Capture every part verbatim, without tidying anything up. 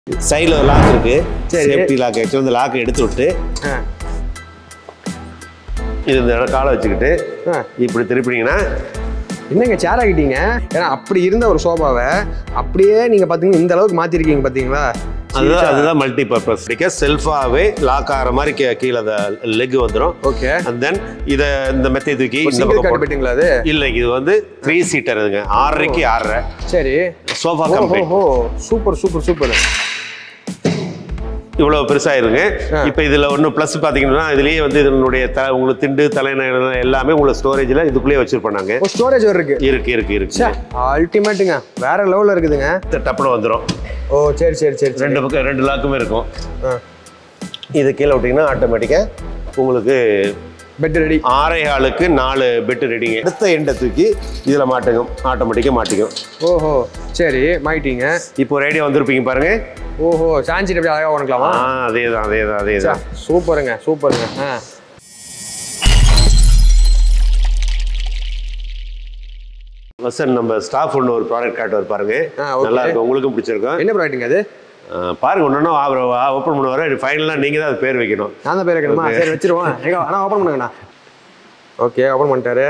சைடுல ஒரு லாக் இருக்கு. Safety lock. ஆக்சுவலி இந்த லாக் எடுத்து விட்டு இது இந்த காலை வச்சுக்கிட்டு இப்படி திருப்பினீங்கன்னா என்னங்க சேர் ஆகிட்டீங்க. ஏன்னா அப்படி இருந்த ஒரு சோபாவை அப்படியே நீங்க பாத்தீங்கன்னா இந்த அளவுக்கு மாத்திருக்கீங்க பாத்தீங்களா. அதுதான் அதுதான் மல்டி பர்பஸ். பிகாஸ் செல்ஃபாவே லாக் ஆகிற மாதிரி கீழே அந்த லெக் வந்துடும். ஓகே. அண்ட் தென் இதை இந்த மெத்தை தூக்கி இந்த பக்கம் போட்டீங்களா? அது இல்லை, இது வந்து த்ரீ சீட்டர் இதுங்க. ஆறரைக்கு ஆறரை. சரி. Sofa company. Oh super super super. இவ்வளவு பெருசாயிருங்க. இப்போ இதுல ஒன்று ப்ளஸ் பார்த்தீங்கன்னா இதுலயே வந்து இதனுடைய த உங்களுக்கு திண்டு தலைநகர் எல்லாமே உங்களுக்கு ஸ்டோரேஜில் இதுக்குள்ளேயே வச்சிருப்பாங்க. ஸ்டோரேஜ் இருக்கு இருக்கு இருக்கு இருக்கு அல்டிமேட்டுங்க. வேற லெவலில் இருக்குதுங்க. டப்புனு வந்துடும். ஓ சரி சரி சரி. ரெண்டு பக்கம் ரெண்டு லாக்குமே இருக்கும். இது கீழே விட்டிங்கன்னா ஆட்டோமேட்டிக்காக உங்களுக்கு பெட் ரெடி. ஆறே ஆளுக்கு நாலு பெட் ரெடிங்க. அடுத்த எண்டை தூக்கி இதில் மாட்டுங்க. ஆட்டோமேட்டிக்காக மாட்டிக்கும். ஓஹோ சரி மாட்டிங்க. இப்போ ஒரு ஐடியா வந்திருப்பீங்க பாருங்க. ஓஹோ சாஞ்சிட்டு அப்படியே அழகாக உனக்கலாமா? ஆ அதே தான் அதே தான் அதே தான். சூப்பருங்க சூப்பருங்க. ஆ வசன் நம்ம ஸ்டாஃப் ஒன்று ஒரு ப்ராடக்ட் காட்டுவார் பாருங்க. நல்லா இருக்கும். உங்களுக்கும் பிடிச்சிருக்கும். என்ன ப்ராடக்ட்டுங்க அது? பாருங்க ஒன்றுனா ஓப்பன் பண்ணுவார். ஃபைனலாக நீங்கள் தான் அது பேர் வைக்கணும். நான் தான் பேர் வைக்கணுமா? சரி வச்சிருவோம். ஆனால் ஓப்பன் பண்ணுங்கண்ணா. ஓகே ஓப்பன் பண்ணிட்டாரு.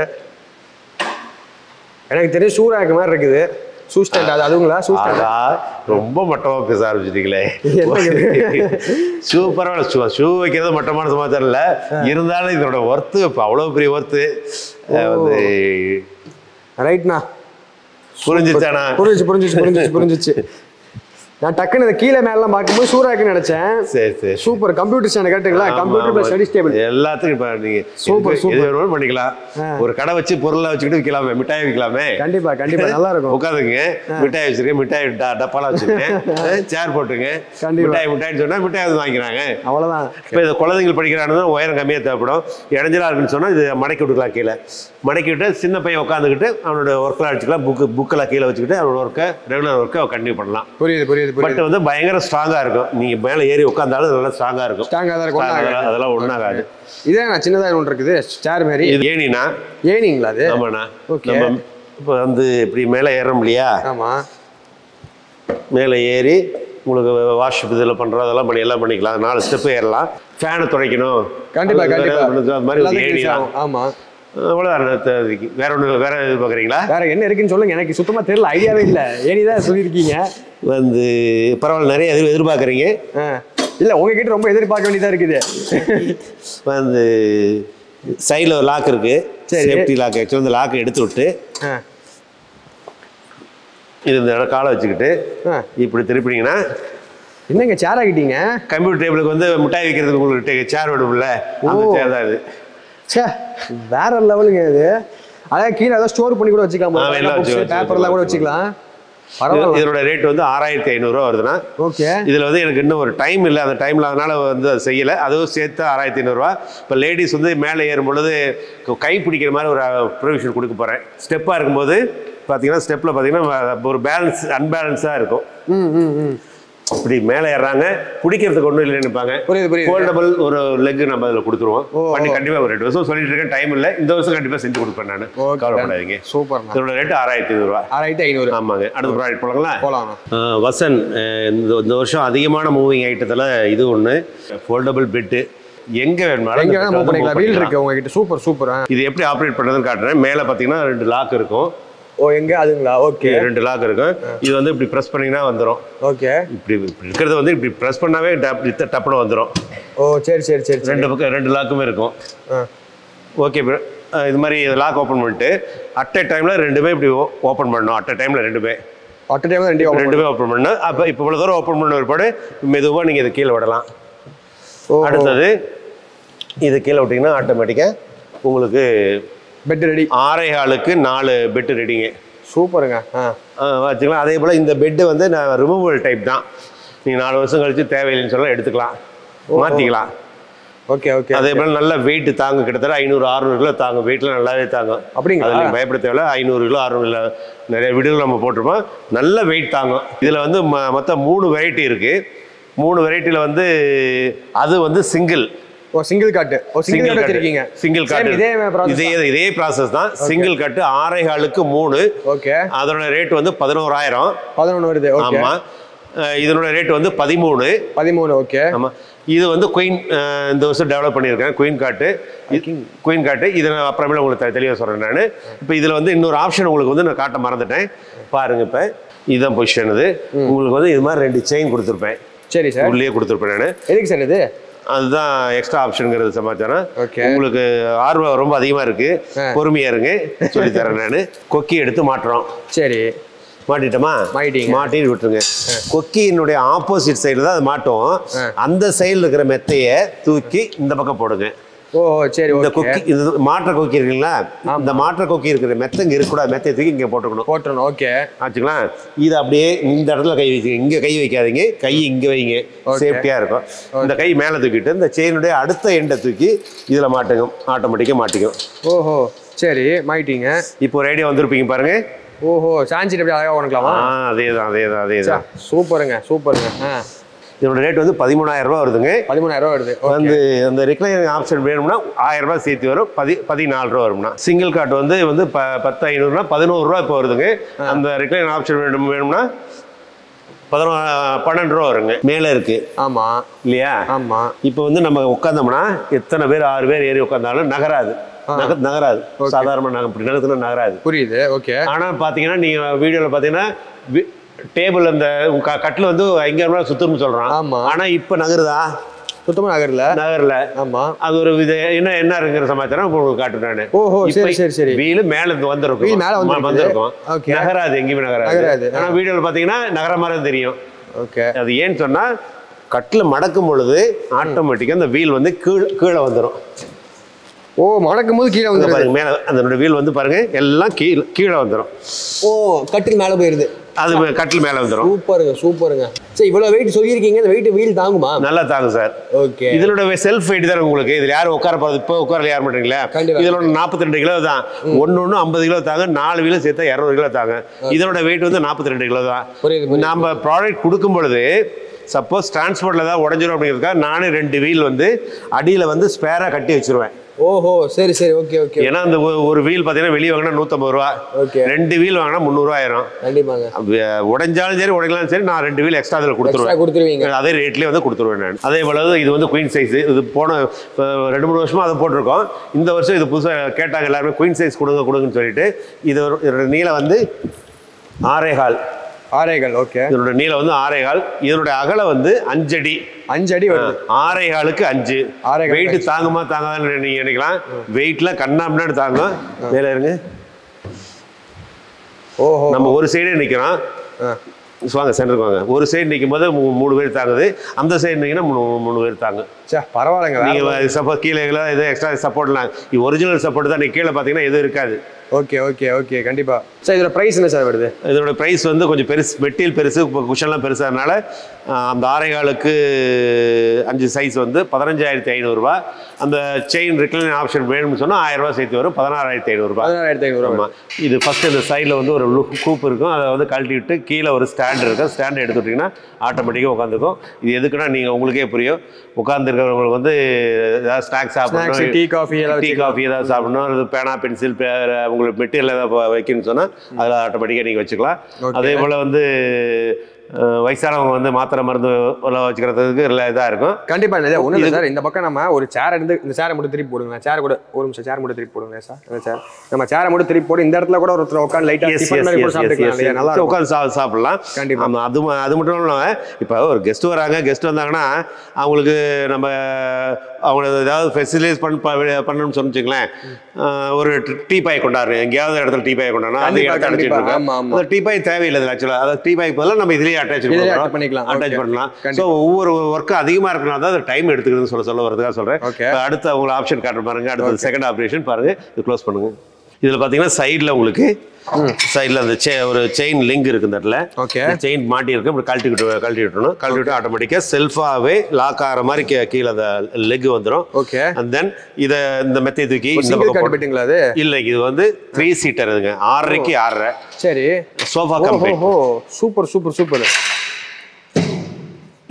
எனக்கு தெரியும் ஷூ ரேக் மாதிரி இருக்குது. Shoe stand. அது அதுங்களா? ஷூ ஸ்டாண்டா? ரொம்ப மட்டமாக பேச ஆரம்பிச்சிட்டீங்களே. ஷூ பரவாயில்ல. ஷூ ஷூ வைக்கிறது மட்டமான சமாச்சாரம் இல்லை. இருந்தாலும் இதோட ஒர்த்து இப்போ அவ்வளோ பெரிய ஒர்த்து வந்து ரைட்ண்ணா. புரிஞ்சிச்சாண்ணா? புரிஞ்சிச்சு புரிஞ்சிச்சு புரிஞ்சிச்சு புரிஞ்சிச்சு. நான் டக்குன்னு இந்த கீழே மேலாம் பார்க்கும்போது சூறாக்குன்னு நினைச்சேன். சரி சரி சூப்பர். கம்ப்யூட்டர் ஸ்டாண்ட் கேட்டுங்களா? கம்ப்யூட்டர் பிளஸ் ஸ்டடி டேபிள் எல்லாத்துக்கும் இப்போ நீங்கள் சூப்பர் சூப்பர் எது பண்ணிக்கலாம். ஒரு கடை வச்சு பொருளை வச்சுக்கிட்டு விற்கலாமே. மிட்டாய் விற்கலாமே. கண்டிப்பா கண்டிப்பா நல்லா இருக்கும். உட்காந்துங்க. மிட்டாய் வச்சிருக்கேன். மிட்டாய் டப்பாலாம் வச்சிருக்கேன். சேர் போட்டுங்க. மிட்டாய் மிட்டாய்னு சொன்னால் மிட்டாய் வந்து வாங்கிக்கிறாங்க. அவ்வளோதான். இப்போ இதை குழந்தைகள் படிக்கிறான்னு உயரம் கம்மியாக தேவைப்படும். இடைஞ்சலா இருக்குன்னு சொன்னால் இது மடக்கி விட்டுக்கலாம். கீழே மடக்கி விட்டு சின்ன பையன் உட்காந்துக்கிட்டு அவனோட ஒர்க்கெலாம் அடிச்சுக்கலாம். புக்கு புக்கெல்லாம் கீழே வச்சுக்கிட்டு அவனோட ஒர்க்கை ரெகுலர் ஒர்க்கை கண்டினியூ பண்ணலாம். புரியுது புரியுது. பட் வந்து பயங்கர ஸ்ட்ராங்கா இருக்கும். நீங்க மேல ஏறி உட்கார்ந்தாலும் நல்லா ஸ்ட்ராங்கா இருக்கும். ஸ்ட்ராங்கா தான் இருக்கும். அதெல்லாம் ஒண்ணாகாது. இதே நான் சின்னதா ஒன்று இருக்குது சேர் மாதிரி. இது ஏணினா? ஏணிங்களா அது? ஆமாண்ணா. நம்ம இப்போ வந்து இப்படி மேலே ஏறோம் இல்லையா? ஆமா. மேலே ஏறி உங்களுக்கு வாஷ் இதில் பண்ணுறோம். அதெல்லாம் பண்ணி எல்லாம் பண்ணிக்கலாம். நாலு ஸ்டெப்பு ஏறலாம். ஃபேனை துடைக்கணும். கண்டிப்பா கண்டிப்பா. அது மாதிரி ஏணி தான். ஆமா. அவ்வளோதான். வேற ஒன்று வேற எது பார்க்குறீங்களா? வேற என்ன இருக்குன்னு சொல்லுங்க. எனக்கு சுத்தமா தெரியல. ஐடியாவே இல்லை. ஏனிதான் சொல்லியிருக்கீங்க. வந்து பரவாயில்ல. நிறைய எதிர் எதிர்பார்க்குறீங்க. இல்லை உங்ககிட்ட ரொம்ப எதிர்பார்க்க வேண்டியதாக இருக்குது. வந்து சைடில் ஒரு லாக் இருக்கு. Safety lock. ஆக்சுவலி இந்த லாக்கை எடுத்து விட்டு இது இந்த காலை வச்சுக்கிட்டு இப்படி திருப்பினீங்கன்னா என்னங்க சேர் ஆகிட்டீங்க. கம்ப்யூட்டர் டேபிளுக்கு வந்து மிட்டாய் வைக்கிறதுக்கு உங்களுக்கு சேர் வேணும்ல. அந்த சேர் தான் இது. சே வேற லெவலுங்க இது. அதான் கீழே ஏதாவது ஸ்டோர் பண்ணி கூட வச்சுக்கலாம். பேப்பர்லாம் கூட வச்சுக்கலாம். இதோட ரேட் வந்து ஆறாயிரத்தி ஐநூறுரூவா வருதுன்னா. ஓகே. இதில் வந்து எனக்கு இன்னும் ஒரு டைம் இல்லை. அந்த டைமில் அதனால வந்து அதை செய்யலை. அதுவும் சேர்த்து ஆறாயிரத்தி ஐநூறுரூவா. இப்போ லேடிஸ் வந்து மேலே ஏறும் பொழுது கை பிடிக்கிற மாதிரி ஒரு ப்ரொவிஷன் கொடுக்க போகிறேன். ஸ்டெப்பாக இருக்கும்போது பார்த்தீங்கன்னா ஸ்டெப்பில் பார்த்தீங்கன்னா ஒரு பேலன்ஸ் அன்பேலன்ஸாக இருக்கும். ம் ம் ம் இப்படி மேலே ஏறாங்க. பிடிக்கிறதுக்கு ஒன்றும் இல்லைன்னு நினைப்பாங்க. ஃபோல்டபுள் ஒரு லெக் நம்ம அதில் கொடுத்துருவோம். பண்ணி கண்டிப்பாக ஒரு ரெண்டு வருஷம் சொல்லிட்டு இருக்கேன். டைம் இல்லை. இந்த வருஷம் கண்டிப்பாக செஞ்சு கொடுப்பேன் நான். கவலைப்படாதீங்க. சூப்பர். இதோட ரேட்டு ஆறாயிரத்தி ஐநூறுரூவா. ஆறாயிரத்தி ஐநூறு. ஆமாங்க. அடுத்த ப்ராடக்ட் போகலாங்களா? போகலாம். வசன் இந்த இந்த வருஷம் அதிகமான மூவிங் ஐட்டத்தில் இது ஒன்று ஃபோல்டபுள் பெட்டு. எங்க வேணுமாலும் வீல் இருக்கு உங்ககிட்ட. Super super. இது எப்படி ஆப்ரேட் பண்ணுறதுன்னு காட்டுறேன். மேலே பார்த்தீங்கன்னா ரெண்டு லாக் இருக்கும். ஓ எங்க அதுங்களா? ஓகே. ரெண்டு லாக் இருக்கும். இது வந்து இப்படி ப்ரெஸ் பண்ணீங்கன்னா வந்துடும். ஓகே. இப்படி இப்படி இருக்கிறது வந்து இப்படி ப்ரெஸ் பண்ணாவே டப்புன்னு வந்துடும். ஓ சரி சரி சரி. ரெண்டு பக்கம் ரெண்டு லாக்குமே இருக்கும். ஓகே. இது மாதிரி லாக் ஓப்பன் பண்ணிட்டு அட் எ டைமில் ரெண்டுமே இப்படி ஓப்பன் பண்ணணும். அட் எ டைமில் ரெண்டுமே அட் எ டைமில் ரெண்டு ரெண்டுமே ஓப்பன் பண்ணணும். அப்போ இப்போ இவ்வளோ தூரம் ஓப்பன் பண்ண ஒருபாடு மெதுவாக நீங்கள் இதை கீழே விடலாம். அடுத்தது இது கீழே விட்டிங்கன்னா ஆட்டோமேட்டிக்காக உங்களுக்கு பெட் ரெடி. ஆறே ஆளுக்கு நாலு பெட்டு ரெடிங்க. சூப்பருங்க. வச்சுக்கலாம். அதே போல் இந்த பெட்டு வந்து நான் ரிமூவல் டைப் தான். நீங்கள் நாலு வருஷம் கழிச்சு தேவையில்லைன்னு சொல்ல எடுத்துக்கலாம், மாற்றிக்கலாம். Okay okay. அதே போல் நல்ல வெயிட் தாங்க. கிட்டத்தட்ட ஐநூறு அறுநூறு கிலோ தாங்க. வெயிட்டில் நல்லாவே தாங்கும். அப்படிங்க. அதில் நீங்கள் பயப்பட தேவையில்ல. ஐநூறு கிலோ அறுநூறு கிலோ நிறைய வீடுகள் நம்ம போட்டிருப்போம். நல்ல வெயிட் தாங்கும். இதில் வந்து ம மொத்தம் மூணு வெரைட்டி இருக்குது. மூணு வெரைட்டியில் வந்து அது வந்து single. Oh single cut. Oh single cut வச்சிருக்கீங்க. Single cut. இதே இதே இதே ப்ராசஸ் தான். சிங்கிள் கட் ஆறே காலுக்கு மூணு. ஓகே. அதோட ரேட் வந்து பதினோராயிரம். பதினொன்று வருது. ஓகே. ஆமா. இதனோட ரேட் வந்து பதிமூணு பதிமூணு ஓகே. ஆமாம். இது வந்து குயின் இந்த வருஷம் டெவலப் பண்ணியிருக்கேன், குயின் காட்டு. குயின் காட்டு இதை நான் அப்புறமேல உங்களுக்கு தெளிவாக சொல்கிறேன் நான். இப்போ இதில் வந்து இன்னொரு ஆப்ஷன் உங்களுக்கு வந்து நான் காட்ட மறந்துட்டேன் பாருங்கள். இப்போ இதுதான் பொசிஷன். இது உங்களுக்கு வந்து இது மாதிரி ரெண்டு செயின் கொடுத்துருப்பேன். சரி சார். உள்ளே கொடுத்துருப்பேன் நான். எதுக்கு சார் இது? அதுதான் எக்ஸ்ட்ரா ஆப்ஷனுங்கிறது சமாச்சாரம். ஓகே. உங்களுக்கு ஆர்வம் ரொம்ப அதிகமாக இருக்குது, பொறுமையாக இருங்க, சொல்லித்தரேன் நான். கொக்கி எடுத்து மாட்டுறோம். சரி. மாட்டிட்டோமா? மாட்டிட்டு விட்டுருங்க. கொக்கியினுடைய ஆப்போசிட் சைடில் தான் அது மாட்டோம். அந்த சைடில் இருக்கிற மெத்தையை தூக்கி இந்த பக்கம் போடுங்க. ஓ சரி. இந்த கொக்கி இந்த மாற்ற கொக்கி இருக்குங்களா, இந்த மாற்ற கொக்கி இருக்கிற மெத்தை இங்கே இருக்கக்கூடாது, மெத்தையை தூக்கி இங்கே போட்டுக்கணும். போட்டுருணும். ஓகே ஆச்சுங்களா? இது அப்படியே இந்த இடத்துல கை வச்சுங்க. இங்கே கை வைக்காதீங்க, கை இங்கே வைங்க, சேஃப்டியாக இருக்கும். இந்த கை மேலே தூக்கிட்டு இந்த செயினுடைய அடுத்த எண்டை தூக்கி இதில் மாட்டுங்க, ஆட்டோமேட்டிக்காக மாட்டிக்கும். ஓஹோ சரி, மாட்டிங்க. இப்போ ஒரு ஐடியா வந்திருப்பீங்க பாருங்க. ஓஹோ சாஞ்சிட்டு எப்படி அழகாக உனக்கலாமா? அதே தான் அதே தான் அதே தான். சூப்பருங்க சூப்பருங்க. இதோட ரேட் வந்து பதிமூணாயிரம் ரூபா வருதுங்க. பதிமூணாயிரம் ரூபா வருது. வந்து அந்த ரிக்ளைனிங் ஆப்ஷன் வேணும்னா ஆயிரம் ரூபாய் சேர்த்து வரும். பதி பதினாலு ரூபா வரும்னா. சிங்கிள் காட் வந்து வந்து ப பத்து ஐநூறுனா பதினோரு ரூபா இப்போ வருதுங்க. அந்த ரிக்ளைனிங் ஆப்ஷன் வேணும் வேணும்னா பதினோ பன்னெண்டு ரூபா வருங்க. மேலே இருக்கு. ஆமா இல்லையா? ஆமா. இப்போ வந்து நம்ம உட்காந்தோம்னா எத்தனை பேர் ஆறு பேர் ஏறி உட்காந்தாலும் நகராது, நகராது. சாதாரண நகை நகரத்துல நகராது. புரியுது. ஓகே. ஆனா பாத்தீங்கன்னா நீங்க வீடியோல பாத்தீங்கன்னா டேபிள் அந்த கட்டில் வந்து எங்க சுத்தம்னு சொல்றான். ஆனா இப்ப நகருதா? சுத்தமா நகரல. நகரல. ஆமா. அது ஒரு இது என்ன என்ன இருக்குற சமாச்சாரம் உங்களுக்கு காட்டுறானே. ஓஹோ சரி சரி சரி. வீல் மேல இருந்து வந்திருக்கும். வீல் மேல வந்து வந்திருக்கும். ஓகே. நகராது, எங்கேயுமே நகராது. நகராது. ஆனா வீடியோல பாத்தீங்கன்னா நகர மாதிரி தெரியும். ஓகே. அது ஏன்னு சொன்னா கட்டில் மடக்கும் பொழுது ஆட்டோமேட்டிக்கா அந்த வீல் வந்து கீழே கீழே வந்துடும். ஓ மடக்கும் போது கீழே வந்து பாருங்க, மேலே அந்த வீல் வந்து பாருங்க எல்லாம் கீழே கீழே வந்துடும். ஓ கட்டில் மேலே போயிருது, அது கட்டில் மேலே வந்துடும். சூப்பருங்க சூப்பருங்க. சரி இவ்வளோ வெயிட் சொல்லியிருக்கீங்க, இந்த வெயிட் வீல் தாங்குமா? நல்லா தாங்கும் சார். ஓகே. இதனோட செல்ஃப் வெயிட் தான் உங்களுக்கு. இதில் யாரும் உட்கார போகிறது இப்போ உட்கார யார் மாட்டீங்களா? இதோட நாற்பத்தி ரெண்டு கிலோ தான். ஒன்று ஒன்று ஐம்பது கிலோ தாங்க, நாலு வீலும் சேர்த்தா இரநூறு கிலோ தாங்க. இதனோட வெயிட் வந்து நாற்பத்தி ரெண்டு கிலோ தான். நம்ம ப்ராடக்ட் கொடுக்கும் பொழுது சப்போஸ் டிரான்ஸ்போர்ட்டில் தான் உடஞ்சிரும் அப்படிங்கிறதுக்காக நானே ரெண்டு வீல் வந்து அடியில் வந்து ஸ்பேராக கட்டி வச்சிருவேன். ஓஹோ சரி சரி. Okay okay. ஏன்னா அந்த ஒரு வீல் பார்த்தீங்கன்னா வெளியே வாங்கினா நூற்றம்பது ரூபா, ரெண்டு வீல் வாங்கினா முந்நூறுவா ஆயிரும். கண்டிப்பாா. உடஞ்சாலும் சரி உடைக்கலாம் சரி, நான் ரெண்டு வீல் எக்ஸ்ட்ரா அதில் கொடுத்துருவேன். கொடுத்துருவீங்க அதே ரேட்லேயே வந்து கொடுத்துருவேன் நான். அதே போல இது வந்து குயின் சைஸ். இது போன ரெண்டு மூணு வருஷமா அதை போட்டிருக்கோம். இந்த வருஷம் இது புதுசாக கேட்டாங்க எல்லாருமே, குயின் சைஸ் கொடுங்க கொடுங்கன்னு சொல்லிட்டு. இது நீளம் வந்து ஆறேகால். ஆறேகால். ஓகே. இதனோட நீளம் வந்து ஆறேகால். இதனுடைய அகலம் வந்து அஞ்சடி. அஞ்சடி வருது. ஆறேகாலுக்கு அஞ்சு. வெயிட் தாங்குமா தாங்காதுன்னு நீங்க நினைக்கலாம். வெயிட்லாம் கண்ணா முன்னாடி தாங்கும். மேல இருங்க. ஓஹோ. நம்ம ஒரு சைடே நிக்கிறோம். வாங்க சென்டருக்கு வாங்க. ஒரு சைடு நிற்கும் போது மூணு பேர் தாங்குது, அந்த சைடு நிற்கினா மூணு மூணு பேர் தாங்க. சே பரவாயில்லைங்க. நீங்கள் சப்போஸ் கீழே எது எக்ஸ்ட்ரா சப்போர்ட்லாம் இது ஒரிஜினல் சப்போர்ட் தான். நீங்கள் கீழே பார்த்தீங்கன்னா எதுவும் இருக்காது. ஓகே ஓகே ஓகே கண்டிப்பாக. சார் இதோட ப்ரைஸ் என்ன சார் வருது? இதோட ப்ரைஸ் வந்து கொஞ்சம் பெருசு, மெட்டீரியல் பெருசு, இப்போ குஷன்லாம் பெருசாகிறதுனால அந்த ஆரைகாலுக்கு அஞ்சு சைஸ் வந்து பதினஞ்சாயிரத்தி ஐநூறுரூவா. அந்த செயின் ரிக்ளைன் ஆப்ஷன் வேணும்னு சொன்னால் ஆயிரம் ரூபா சேர்த்து வரும், பதினாறாயிரத்தி ஐநூறுரூவா. பதினாறாயிரத்தி ஐநூறுரூவா. இது ஃபஸ்ட்டு இந்த சைடில் வந்து ஒரு கூப் இருக்கும், அதை வந்து கழட்டி விட்டு கீழே ஒரு ஸ்டாண்ட் இருக்கும். ஸ்டாண்ட் எடுத்துட்டிங்கன்னா ஆட்டோமேட்டிக்காக உட்காந்துக்கும். இது எதுக்குன்னா நீங்கள் உங்களுக்கே புரியும், உட்காந்துருக்கிறவங்களுக்கு வந்து ஏதாவது ஸ்நாக்ஸ் சாப்பிடணும், டீ காஃபி டீ காஃபி ஏதாவது சாப்பிடணும், அது பேனா பென்சில் உங்களுக்கு மெட்டீரியல் ஏதாவது வைக்கணும்னு சொன்னால் அதில் ஆட்டோமேட்டிக்காக நீங்கள் வச்சுக்கலாம். அதே போல் வந்து வயசானவங்க வந்து மாத்திரை மருந்து வச்சுக்கிறதுக்கு இல்லை இதாக இருக்கும். கண்டிப்பாக ஒன்றும் இல்லை சார். இந்த பக்கம் நம்ம ஒரு சேர் எடுத்து இந்த சேரை மட்டும் திருப்பி போடுங்க. சேர் கூட ஒரு நிமிஷம் சேர் மட்டும் திருப்பி போடுங்க சார். அந்த சேர் நம்ம சேரை மட்டும் திருப்பி போடு. இந்த இடத்துல கூட ஒருத்தர் உட்காந்து லைட்டாக நல்லா உட்காந்து சாப்பிடலாம். கண்டிப்பாக. அது அது மட்டும் இல்லாமல் இப்போ ஒரு கெஸ்ட் வராங்க, கெஸ்ட் வந்தாங்கன்னா அவங்களுக்கு நம்ம அவங்கள ஏதாவது ஃபெசிலிட்டிஸ் பண்ண பண்ணணும்னு சொன்னிச்சுங்களேன், ஒரு டீ பாய் கொண்டாடுறேன், எங்கேயாவது இடத்துல டீ பாய் கொண்டாடுறோம், அது இடத்துல அடிச்சுட்டு இருக்கோம். அந்த டீ பாய் தேவையில்லை ஆக்சுவலாக. அதாவது டீ பாய்க்கு பதிலாக நம்ம இதுலேயே அட்டாச் பண்ணிக்கலாம் அட்டாச் பண்ணலாம். ஸோ ஒவ்வொரு ஒர்க்கும் அதிகமாக இருக்கணும், தான் அது டைம் எடுத்துக்கிறதுன்னு சொல்ல சொல்ல வரதுக்காக சொல்கிறேன். அடுத்து அவங்க ஆப்ஷன் காட்டுற பாருங்க. அடுத்து செகண்ட் ஆப்ரேஷன் பாருங்க. இது க்ளோஸ் பண்ணுங்க. இதில் பார்த்தீங்கன்னா சைடில் உங்களுக்கு சைடில் அந்த செ ஒரு செயின் லிங்க் இருக்கு. இந்த இடத்துல ஓகே செயின் மாட்டி இருக்கு. இப்படி கழட்டி விட்டு கழட்டி விட்டுணும். கழட்டி விட்டு ஆட்டோமேட்டிக்காக செல்ஃபாகவே லாக் ஆகிற மாதிரி கீழே அந்த லெக் வந்துடும். ஓகே. அண்ட் தென் இதை இந்த மெத்தை தூக்கி இந்த பக்கம் போட்டுங்களா? அது இல்லை, இது வந்து த்ரீ சீட்டர் இதுங்க. ஆறரைக்கு ஆறரை. சரி. Sofa company. Super super super.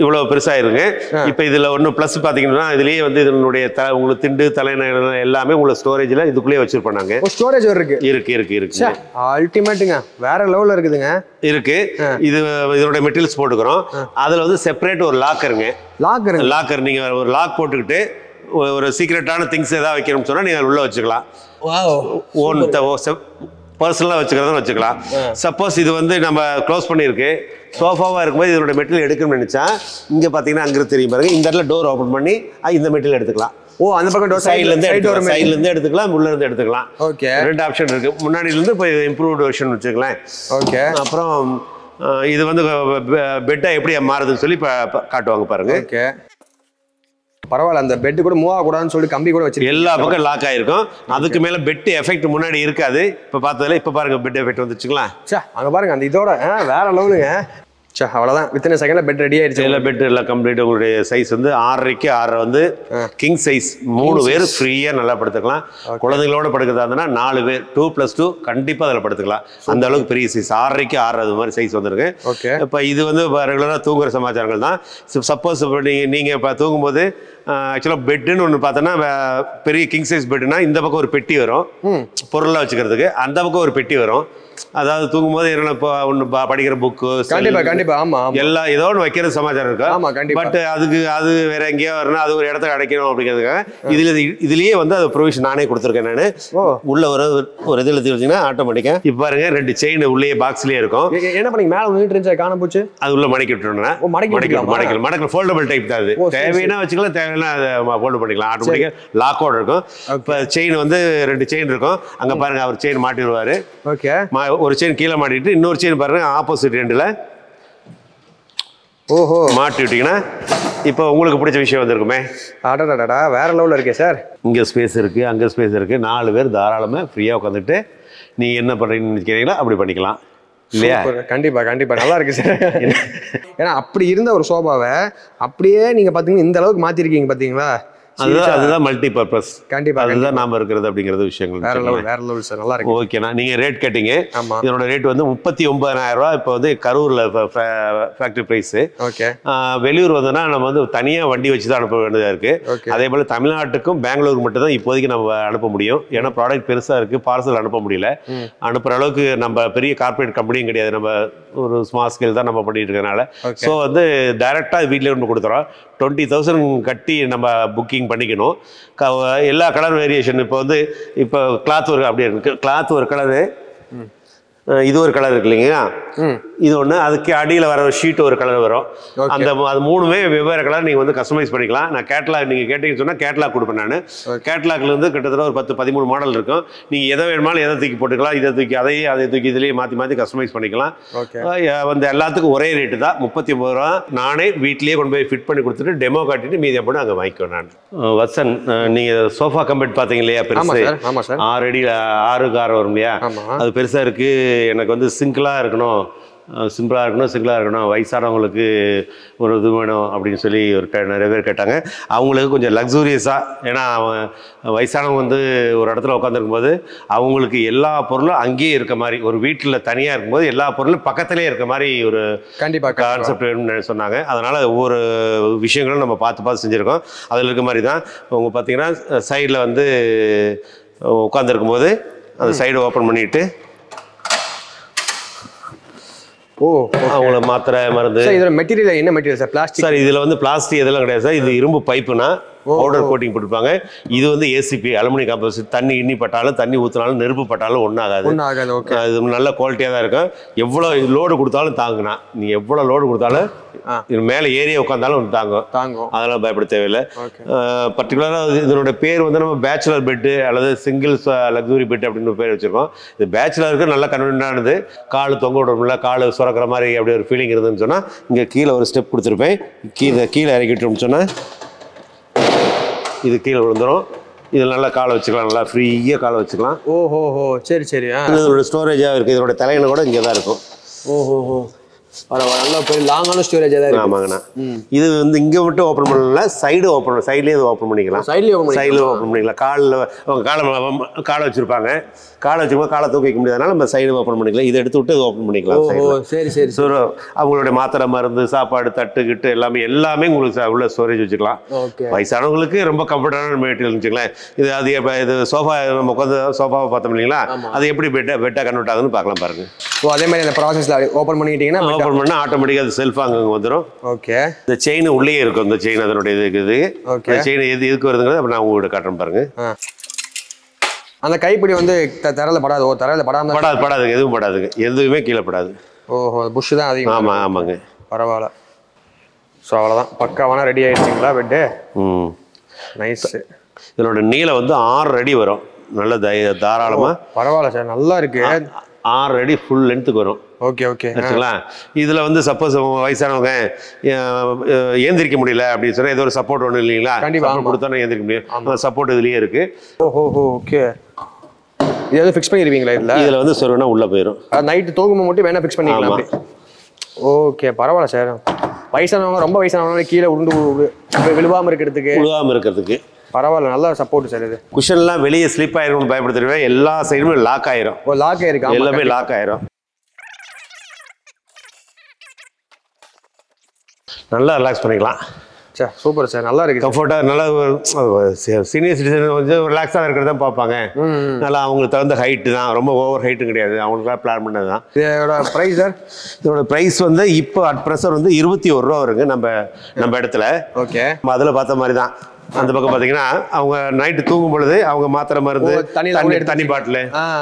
இவ்வளோ பெருசாயிருங்க. இப்போ இதில் ஒன்று ப்ளஸ் பார்த்தீங்கன்னா இதுலேயே வந்து இதனுடைய த உங்களுக்கு திண்டு தலைநகர் எல்லாமே உங்களை ஸ்டோரேஜில் இதுக்குள்ளேயே வச்சிருப்போம் நாங்கள். ஸ்டோரேஜ் இருக்கு இருக்கு இருக்கு இருக்கு அல்டிமேட்டுங்க, வேற லெவலில் இருக்குதுங்க. இருக்கு. இது இதனுடைய மெட்டீரியல்ஸ் போட்டுக்கிறோம். அதில் வந்து செப்பரேட் ஒரு லாக்கருங்க. லாக்கர் லாக்கர் நீங்கள் ஒரு லாக் போட்டுக்கிட்டு ஒரு சீக்ரெட்டான திங்ஸ் ஏதாவது வைக்கணும்னு சொன்னால் நீங்கள் உள்ளே வச்சுக்கலாம். ஓன் பர்சனலாக வச்சுக்கிறதும் வச்சுக்கலாம். சப்போஸ் இது வந்து நம்ம க்ளோஸ் பண்ணியிருக்கு சோஃபாவாக இருக்கும்போது இதோட மெட்டீரியல் எடுக்கணும்னு நினச்சா இங்கே பார்த்தீங்கன்னா அங்கே தெரியும் பாருங்க, இந்த இடத்துல டோர் ஓப்பன் பண்ணி இந்த மெட்டீரியல் எடுத்துக்கலாம். ஓ அந்த பக்கம் டோர் சைட்லேருந்து எடுத்துக்கலாம், சைட்லேருந்து எடுத்துக்கலாம், உள்ளேருந்து எடுத்துக்கலாம். ஓகே, ரெண்டு ஆப்ஷன் இருக்குது. முன்னாடியிலேருந்து இப்போ இம்ப்ரூவ்டு வெர்ஷன் வச்சுக்கலாம். ஓகே, அப்புறம் இது வந்து பெட்டாக எப்படி மாறுதுன்னு சொல்லி இப்போ காட்டுவாங்க பாருங்க. ஓகே, பரவாயில்ல. அந்த பெட் கூட மூவ் ஆகக்கூடாதுன்னு சொல்லி கம்பி கூட வச்சு எல்லா பக்கம் லாக் ஆயிருக்கும். அதுக்கு மேல பெட் எஃபெக்ட் முன்னாடி இருக்காது. இப்ப பார்த்ததுல இப்ப பாருங்க பெட் எஃபெக்ட் வந்துச்சுங்களா. சே அங்க பாருங்க அந்த இதோட வேற லெவலுங்க. சே அவ்வளவுதான், வித்தின் செகண்ட்ல பெட் ரெடி ஆயிடுச்சு. எல்லா பெட் எல்லாம் கம்ப்ளீட். உங்களுடைய சைஸ் வந்து ஆறரைக்கு ஆறரை வந்து கிங் சைஸ். மூணு பேர் ஃப்ரீயா நல்லா படுத்துக்கலாம். குழந்தைங்களோட படுக்கிறதா இருந்தா நாலு பேர் டூ பிளஸ் டூ கண்டிப்பா அதில் படுத்துக்கலாம். அந்த அளவுக்கு பெரிய சைஸ். ஆறரைக்கு ஆறரை அது மாதிரி சைஸ் வந்துருக்கு. இப்போ இது வந்து ரெகுலரா தூங்குற சமாச்சாரங்கள் தான். சப்போஸ் இப்போ நீங்க நீங்க இப்போ தூங்கும்போது ஆக்சுவலாக பெட்டுன்னு ஒன்று பார்த்தோன்னா பெரிய கிங் சைஸ் பெட்டுனா இந்த பக்கம் ஒரு பெட்டி வரும் பொருளாக வச்சுக்கிறதுக்கு, அந்த பக்கம் ஒரு பெட்டி வரும். அதாவது தூங்கும்போது என்னென்ன இப்போ ஒன்று படிக்கிற புக்கு கண்டிப்பா கண்டிப்பா ஆமா எல்லாம் ஏதோ ஒன்று வைக்கிறது சமாச்சாரம் இருக்கு. ஆமா கண்டிப்பா. பட் அதுக்கு அது வேற எங்கேயோ வரணும், அது ஒரு இடத்துல அடைக்கணும் அப்படிங்கிறதுக்காக இதுல இதுலயே வந்து அது ப்ரொவிஷன் நானே கொடுத்துருக்கேன். நான் உள்ள ஒரு ஒரு இதில் எடுத்துக்கிட்டீங்கன்னா ஆட்டோமேட்டிக்கா இப்போ பாருங்க ரெண்டு செயின் உள்ளே பாக்ஸ்லயே இருக்கும். என்ன பண்ணி மேலே நின்றுட்டு இருந்துச்சு காண போச்சு, அது உள்ள மடக்கி விட்டுருந்தேன். மடக்கி மடக்கல மடக்கல ஃபோல்டபுள் டைப் தான். அது தேவைன்னா வச்சுக்கலாம், தேவைன்னா அதை ஃபோல்டு பண்ணிக்கலாம். ஆட்டோமேட்டிக்கா லாக்கோட இருக்கும். இப்போ செயின் வந்து ரெண்டு செயின் இருக்கும். அங்க பாருங்க அவர் செயின் மாட்டிடுவாரு. ஓகே, ஒரு செயின் கீழே மாட்டிட்டு இன்னொரு செயின் பாருங்க ஆப்போசிட் ரெண்டுல ஓஹோ மாட்டி விட்டீங்கன்னா இப்போ உங்களுக்கு பிடிச்ச விஷயம் வந்திருக்குமே. அடடடா வேற லெவலில் இருக்கே சார். இங்கே ஸ்பேஸ் இருக்குது, அங்கே ஸ்பேஸ் இருக்குது. நாலு பேர் தாராளமாக ஃப்ரீயாக உட்காந்துட்டு நீங்கள் என்ன பண்ணுறீங்கன்னு நினைக்கிறீங்களோ அப்படி பண்ணிக்கலாம் இல்லையா? கண்டிப்பாக கண்டிப்பாக நல்லா இருக்கு சார். ஏன்னா அப்படி இருந்த ஒரு சோபாவை அப்படியே நீங்கள் பார்த்தீங்கன்னா இந்த அளவுக்கு மாற்றிருக்கீங்க பார்த்தீங்களா. அதுதான் அதுதான் மல்டி பர்பஸ். கண்டிப்பா அதுதான் நாம இருக்கிறது அப்படிங்கிறது விஷயங்கள். வேற லெவல் வேற லெவல் சார், நல்லா இருக்கு. ஓகேண்ணா, நீங்க ரேட் கேட்டீங்க. இதனோட ரேட் வந்து முப்பத்தி ஒன்பதாயிரம் ரூபாய். இப்போ வந்து கரூர்ல ஃபேக்டரி பிரைஸ். ஓகே, வெளியூர் வந்தோம்னா நம்ம வந்து தனியா வண்டி வச்சு தான் அனுப்ப வேண்டியதா இருக்கு. அதே போல தமிழ்நாட்டுக்கும் பெங்களூருக்கு மட்டும் தான் இப்போதைக்கு நம்ம அனுப்ப முடியும். ஏன்னா ப்ராடக்ட் பெருசா இருக்கு, பார்சல் அனுப்ப முடியல. அனுப்புற அளவுக்கு நம்ம பெரிய கார்பரேட் கம்பெனியும் கிடையாது, நம்ம ஒரு ஸ்மால் ஸ்கேல் தான் நம்ம பண்ணிட்டு இருக்கனால. ஸோ வந்து டைரக்டா வீட்லயே ஒன்று கொடுத்துறோம். டுவெண்ட்டி தௌசண்ட் கட்டி நம்ம புக்கிங் பண்ணிக்கணும். எல்லா கலர் வேரியேஷன் இப்போ வந்து இப்போ கிளாத் ஒரு அப்படி இருக்கு. கிளாத் ஒரு கலரு, இது ஒரு கலர் இருக்கு இல்லைங்களா, இது ஒன்று. அதுக்கு அடியில் வர ஒரு ஷீட் ஒரு கலர் வரும். அந்த அது மூணுமே வெவ்வேறு கலர் நீங்கள் வந்து கஸ்டமைஸ் பண்ணிக்கலாம். நான் கேட்லாக் நீங்கள் கேட்டீங்கன்னு சொன்னால் கேட்லாக் கொடுப்பேன். நான் கேட்லாக்ல வந்து கிட்டத்தட்ட ஒரு பத்து பதிமூணு மாடல் இருக்கும். நீங்கள் எதை வேணுமாலும் எதை தூக்கி போட்டுக்கலாம், இதை தூக்கி அதையே அதை தூக்கி இதுலேயே மாற்றி மாற்றி கஸ்டமைஸ் பண்ணிக்கலாம். வந்து எல்லாத்துக்கும் ஒரே ரேட்டு தான், முப்பத்தி ஒம்பது ரூபா. நானே வீட்லேயே கொண்டு போய் ஃபிட் பண்ணி கொடுத்துட்டு டெமோ காட்டிட்டு மீதி போட்டு அங்கே வாங்கிக்குவேன் நான். வசன், நீங்கள் சோஃபா கம்பெட் பார்த்தீங்க இல்லையா, பெருசு ஆறு அடி ஆறு கார் வரும் இல்லையா, அது பெருசாக இருக்குது. எனக்கு வந்து சிங்கிளாக இருக்கணும், சிம்பிளாக இருக்கணும், சிங்கிளாக இருக்கணும், வயசானவங்களுக்கு ஒரு இது வேணும் அப்படின்னு சொல்லி ஒரு நிறைய பேர் கேட்டாங்க. அவங்களுக்கு கொஞ்சம் லக்ஸூரியஸாக, ஏன்னா வயசானவங்க வந்து ஒரு இடத்துல உட்காந்துருக்கும்போது அவங்களுக்கு எல்லா பொருளும் அங்கேயே இருக்க மாதிரி, ஒரு வீட்டில் தனியாக இருக்கும்போது எல்லா பொருளும் பக்கத்துலேயே இருக்க மாதிரி ஒரு கண்டிப்பாக கான்செப்ட் வேணும்னு சொன்னாங்க. அதனால் ஒவ்வொரு விஷயங்களும் நம்ம பார்த்து பார்த்து செஞ்சுருக்கோம். அதில் இருக்க மாதிரி தான் அவங்க பார்த்தீங்கன்னா சைடில் வந்து உட்காந்துருக்கும்போது அந்த சைடு ஓப்பன் பண்ணிவிட்டு ஓ அவங்கள மாத்திரை மருந்து. சார் இதில் மெட்டீரியல் என்ன மெட்டீரியல் சார்? பிளாஸ்டிக் சார் இதில் வந்து பிளாஸ்டிக் இதெல்லாம் கிடையாது சார். இது இரும்பு பைப்புனா பவுடர் கோட்டிங் போட்டுருப்பாங்க. இது வந்து ஏசிபி அலுமினியம் காம்போசிட். தண்ணி இன்னி பட்டாலும் தண்ணி ஊற்றினாலும் நெருப்பு பட்டாலும் ஒன்றும் ஆகாது. இது நல்ல குவாலிட்டியாக தான் இருக்கும். எவ்வளோ லோடு கொடுத்தாலும் தாங்குனா, நீ எவ்வளோ லோடு கொடுத்தாலும் இது மேலே ஏரியா உட்காந்தாலும் தாங்கும் தாங்கும் அதெல்லாம் பயப்பட தேவையில்லை. பர்டிகுலராக இதனுடைய பேர் வந்து நம்ம பேச்சுலர் பெட்டு அல்லது சிங்கிள் லக்ஸுரி பெட் அப்படின்னு பேர் வச்சுருக்கோம். இது பேச்சுலருக்கு நல்ல கன்வீனியன்டானது. கால் தொங்க விடணும்ல, கால் சுரக்கிற மாதிரி அப்படி ஒரு ஃபீலிங் இருந்துன்னு சொன்னால் இங்கே கீழே ஒரு ஸ்டெப் கொடுத்துருப்பேன். கீழே கீழே இறக்கிட்டோம்னு சொன்னால் இது கீழே விழுந்துடும். இதில் நல்லா காலை வச்சுக்கலாம், நல்லா ஃப்ரீயாக காலை வச்சுக்கலாம். ஓஹோ ஹோ சரி சரி. இதோட ஸ்டோரேஜாக இருக்குது. இதோட தலையில கூட இங்கே தான் இருக்கும். ஓஹோ ஹோ நல்ல பெரிய லாங்கான ஸ்டோரேஜ் தான் இருக்கு. ஆமாங்கண்ணா. இது வந்து இங்கே மட்டும் ஓப்பன் பண்ணல, சைடு ஓப்பன் சைட்லேயே இது ஓப்பன் பண்ணிக்கலாம். சைட்லேயே ஓப்பன் சைடில் ஓப்பன் பண்ணிக்கலாம். காலில் அவங்க காலை காலை வச்சுருப்பாங்க, காலை வச்சுருப்போம், காலை தூக்க வைக்க முடியாதனால நம்ம சைடு ஓப்பன் பண்ணிக்கலாம். இதை எடுத்து விட்டு இது ஓப்பன் பண்ணிக்கலாம். ஓ சரி சரி. ஸோ அவங்களுடைய மாத்திரை மருந்து சாப்பாடு தட்டு கிட்டு எல்லாமே எல்லாமே உங்களுக்கு உள்ள ஸ்டோரேஜ் வச்சுக்கலாம். வயசானவங்களுக்கு ரொம்ப கம்ஃபர்டான மெட்டீரியல் வச்சுக்கலாம். இது அது இது சோஃபா நம்ம உட்காந்து சோஃபாவை பார்த்தோம் இல்லைங்களா, அது எப்படி பெட்டா பெட்டாக கன்வெர்ட் ஆகுதுன்னு பார்க்கலாம் பாருங்க. ஸோ அதே மாதிரி அந்த ப்ராசஸில் ஓப்பன் பண்ணிக்கிட்டீங்கன்னா ஓப்பன் பண்ணால் ஆட்டோமேட்டிக்காக அது செல்ஃபாக அங்கே வந்துடும். ஓகே. இந்த செயின் உள்ளே இருக்கும். இந்த செயின் அதனுடைய இது இருக்குது. ஓகே. செயின் எது எதுக்கு வருதுங்கிறது அப்போ நான் உங்கள்கிட்ட காட்டுறேன் பாருங்க. அந்த கைப்பிடி வந்து தரையில் படாது. ஓ தரையில் படாமல் படாது படாதுங்க எதுவும் படாதுங்க, எதுவுமே கீழே படாது. ஓஹோ புஷ் தான் அதிகம். ஆமாம் ஆமாங்க. பரவாயில்ல. ஸோ அவ்வளோதான் பக்காவான ரெடி ஆகிடுச்சிங்களா பெட்டு? ம் நைஸ். இதனோட நீளம் வந்து ஆறு அடி வரும். நல்ல தாராளமாக. பரவாயில்ல சார், நல்லா இருக்கு. ஆறு அடி ஃபுல் லென்த்துக்கு வரும். ஓகே ஓகே வச்சுங்களா. இதில் வந்து சப்போஸ் வயசானவங்க ஏந்திரிக்க முடியல அப்படின்னு சொன்னால் ஏதோ ஒரு சப்போர்ட் ஒன்றும் இல்லைங்களா, கண்டிப்பாக கொடுத்தோன்னா ஏந்திரிக்க முடியும். அந்த சப்போர்ட் இதுலேயே இருக்குது. ஓஹோ ஓகே. இது எதாவது ஃபிக்ஸ் பண்ணிடுவீங்களா இதில்? இதில் வந்து சொருனா உள்ளே போயிடும். நைட்டு தூங்கும்போது மட்டும் வேணால் ஃபிக்ஸ் பண்ணிக்கலாம். ஓகே பரவாயில்ல சார். வயசானவங்க ரொம்ப வயசானவங்க கீழே உருண்டு விழுவாமல் இருக்கிறதுக்கு விழுவாமல் இருக்கிறதுக்கு பரவாயில்ல, நல்லா சப்போர்ட் சார். இது குஷன்லாம் வெளியே ஸ்லிப் ஆயிரும்னு பயப்படுத்திடுவேன். எல்லா சைடுமே லாக் ஆயிரும். ஓ லாக் ஆயிருக்கு. எல்லாமே லாக் ஆயிரும். நல்லா ரிலாக்ஸ் பண்ணிக்கலாம். சார் சூப்பர் சார், நல்லா இருக்கு. கம்ஃபர்ட்டாக நல்லா சீனியர் சிட்டிசன் கொஞ்சம் ரிலாக்ஸாக இருக்கிறது தான் பார்ப்பாங்க. நல்லா அவங்களுக்கு தகுந்த ஹைட்டு தான், ரொம்ப ஓவர் ஹைட்டும் கிடையாது, அவங்களுக்குலாம் பிளான் பண்ணது தான். இதோட ப்ரைஸ் சார்? இதோட ப்ரைஸ் வந்து இப்போ அட் ப்ரெசர் வந்து இருபத்தி ஒரு ரூபா வருங்க நம்ம நம்ம இடத்துல. ஓகே. நம்ம அதில் பார்த்த மாதிரி தான். அந்த பக்கம் பார்த்தீங்கன்னா அவங்க நைட்டு தூங்கும் பொழுது அவங்க மாத்திரை மருந்து, தண்ணி தண்ணி பாட்டில்,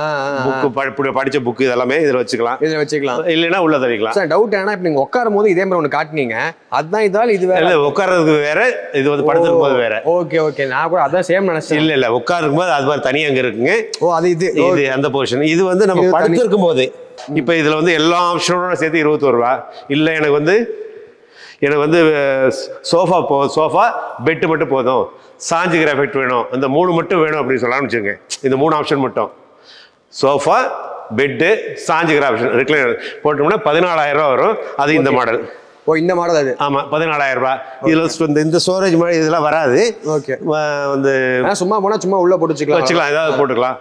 புக்கு படித்த புக்கு இதெல்லாமே இதில் வச்சுக்கலாம். இதில் வச்சுக்கலாம், இல்லைன்னா உள்ள தள்ளிக்கலாம். சார் டவுட் ஏன்னா இப்போ நீங்கள் உட்காரும் போது இதே மாதிரி ஒன்று காட்டினீங்க, அதுதான் இதால் இது வேற. இல்லை உட்கார்றதுக்கு வேற, இது வந்து படுத்துக்கும் போது வேற. ஓகே ஓகே, நான் கூட அதான் சேம் நினைச்சேன். இல்லை இல்லை உட்காருக்கும் போது அது மாதிரி தனியாக அங்கே இருக்குங்க. ஓ அது இது இது அந்த போர்ஷன். இது வந்து நம்ம படுத்திருக்கும் போது இப்போ இதில் வந்து எல்லா ஆப்ஷனோட சேர்த்து இருபத்தோரு ரூபா. இல்லை எனக்கு வந்து எனக்கு வந்து சோஃபா போ சோஃபா பெட்டு மட்டும் போதும், சாஞ்சுக்கிற எஃபெக்ட் வேணும், இந்த மூணு மட்டும் வேணும் அப்படின்னு சொல்லலாம்னு வச்சுக்கோங்க. இந்த மூணு ஆப்ஷன் மட்டும் சோஃபா பெட்டு சாஞ்சுக்கிற ஆப்ஷன் ரெக்லைனர் போட்டோம்னா பதினாலாயிரம் ரூபா வரும். அது இந்த மாடல். ஓ இந்த மாடல் அது? ஆமாம் பதினாலாயிரம் ரூபாய். இதில் இந்த ஸ்டோரேஜ் மாதிரி இதெல்லாம் வராது. ஓகே. வந்து சும்மா போனால் சும்மா உள்ளே போட்டு வச்சுக்கலாம் வச்சுக்கலாம் ஏதாவது போட்டுக்கலாம்.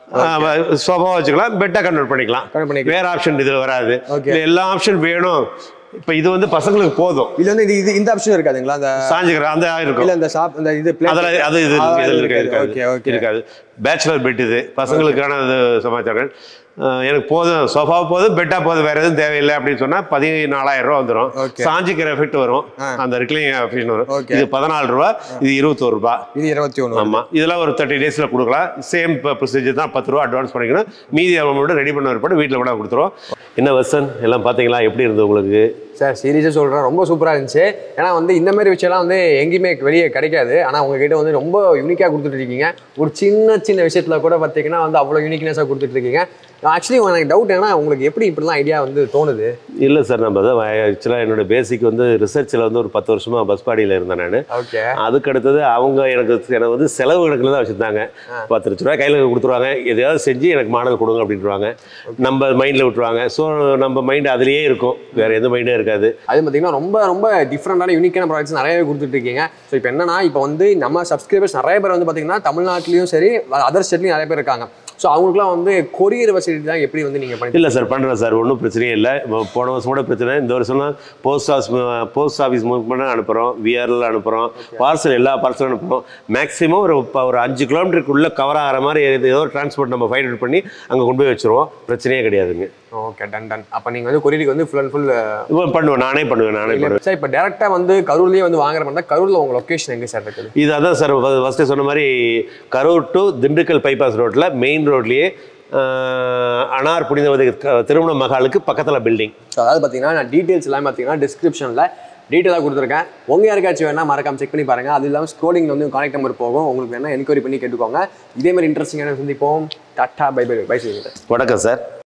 சோஃபா வச்சுக்கலாம், பெட்டாக கன்வெர்ட் பண்ணிக்கலாம். வேற ஆப்ஷன் இதில் வராது. எல்லா ஆப்ஷன் வேணும். இப்போ இது வந்து பசங்களுக்கு போதும். இது வந்து இது இந்த ஆப்ஷன் இருக்காதுங்களா? அந்த சாஞ்சுக்கிற அந்த இருக்கும். இல்லை இந்த ஷாப் இந்த இது அதெல்லாம் அது இது இருக்காது. இருக்காது. பேச்சுலர் பெட் இது பசங்களுக்கான சமாச்சாரங்கள். எனக்கு போதும் சோஃபா போதும் பெட்டா போதும் வேற எதுவும் தேவையில்லை அப்படின்னு சொன்னா பதினாலாயிரம் ரூபா வந்துடும். சாஞ்சிக்கிற எஃபெக்ட் வரும், அந்த ரிக்ளைனிங் ஆப்ஷன் வரும். இது பதினாலு ரூபா, இது இருபத்தோரு ரூபா, இது இருபத்தி ஒன்று. ஆமா இதெல்லாம் ஒரு தேர்ட்டி டேஸ்ல கொடுக்கலாம். சேம் ப்ரொசீஜர் தான். பத்து ரூபா அட்வான்ஸ் பண்ணிக்கணும், மீதி அமௌண்ட் ரெடி பண்ண ஏற்பாடு வீட்டில் கூட கொடுத்துருவோம். என்ன வசன் எல்லாம் பார்த்தீங்களா, எப்படி இருந்தது உங்களுக்கு? சார் சீரியஸாக சொல்கிறேன், ரொம்ப சூப்பராக இருந்துச்சு. ஏன்னா வந்து இந்த மாதிரி விஷயம்லாம் வந்து எங்கேயுமே வெளியே கிடைக்காது. ஆனால் உங்ககிட்ட வந்து ரொம்ப யூனிக்காக கொடுத்துட்டு இருக்கீங்க. ஒரு சின்ன சின்ன விஷயத்தில் கூட பார்த்தீங்கன்னா வந்து அவ்வளோ யூனிக்னஸாக கொடுத்துட்ருக்கீங்க. ஆக்சுவலி எனக்கு டவுட் ஏன்னா உங்களுக்கு எப்படி இப்படிலாம் ஐடியா வந்து தோணுது? இல்லை சார், நம்ம தான் ஆக்சுவலாக என்னோட பேசிக் வந்து ரிசர்ச்சில் வந்து ஒரு பத்து வருஷமாக பஸ் பாடியில் இருந்தேன் நான். ஓகே. அதுக்கு அடுத்தது அவங்க எனக்கு எனக்கு வந்து செலவு கணக்கில் தான் வச்சுருந்தாங்க. பத்து லட்ச ரூபா கையில் கொடுத்துருவாங்க, எதையாவது செஞ்சு எனக்கு மாடல் கொடுங்க அப்படின்ட்டுருவாங்க. நம்ம மைண்டில் விட்டுருவாங்க. ஸோ நம்ம மைண்டு அதுலேயே இருக்கும், வேறு எந்த மைண்டும் இருக்காது. அது பார்த்தீங்கன்னா ரொம்ப ரொம்ப டிஃப்ரெண்டான யூனிக்கான ப்ராடக்ட்ஸ் நிறையவே கொடுத்துட்ருக்கீங்க. ஸோ இப்போ என்னன்னா இப்போ வந்து நம்ம சப்ஸ்கிரைபர்ஸ் நிறைய பேர் வந்து பார்த்தீங்கன்னா தமிழ்நாட்டிலையும் சரி அதர் ஸ்டேட்லையும் நிறைய பேர் இருக்காங்க. ஸோ அவங்களுக்குலாம் வந்து கொரியர் வசதி தான் எப்படி வந்து நீங்கள் பண்ணி? இல்லை சார் பண்ணுறேன் சார், ஒன்றும் பிரச்சனையே இல்லை. போன வருஷம் கூட பிரச்சனை, இந்த வருஷம்லாம் போஸ்ட் ஆஃபீஸ் போஸ்ட் ஆஃபீஸ் மூலமாக அனுப்புகிறோம், விஆரில் அனுப்புகிறோம், பார்சல் எல்லா பார்சலும் அனுப்புகிறோம். மேக்ஸிமம் ஒரு ஒரு அஞ்சு கிலோமீட்டருக்குள்ளே கவர் ஆகிற மாதிரி ஏதோ ஒரு டிரான்ஸ்போர்ட் நம்ம ஃபைண்ட் அவுட் பண்ணி அங்கே கொண்டு போய் வச்சுருவோம். பிரச்சனையே கிடையாதுங்க. Okay done done. அப்போ நீங்கள் வந்து கொரியருக்கு வந்து ஃபுல் அண்ட் ஃபுல் பண்ணுவேன், நானே பண்ணுவேன் நானே பண்ணுவேன் சார். இப்போ டேரெக்டாக வந்து கரூர்லேயே வந்து வாங்குற மாதிரி தான். கரூரில் உங்கள் லொக்கேஷன் எங்கே சார் இருக்குது? இது அதான் சார் ஃபஸ்ட்டு சொன்ன மாதிரி கரூர் டு திண்டுக்கல் பைபாஸ் ரோட்டில் மெயின் ரோட்லேயே அனார் புனிதவதி திருமண மகாலுக்கு பக்கத்தில் பில்டிங். அதாவது பார்த்தீங்கன்னா நான் டீட்டெயில்ஸ் எல்லாம் பார்த்தீங்கன்னா டிஸ்கிரிப்ஷனில் டீட்டெயிலாக கொடுத்துருக்கேன். உங்கள் யாருக்காச்சும் வேணா மறக்காம செக் பண்ணி பாருங்கள். அது இல்லாமல் ஸ்க்ரோலிங்கில் வந்து கான்டாக்ட் நம்பர் போகும், உங்களுக்கு வேணால் என்கொயரி பண்ணி கேட்டுக்கோங்க. இதே மாதிரி இன்ட்ரெஸ்டிங்கான சந்திப்போம். Tata bye bye bye. வணக்கம் சார்.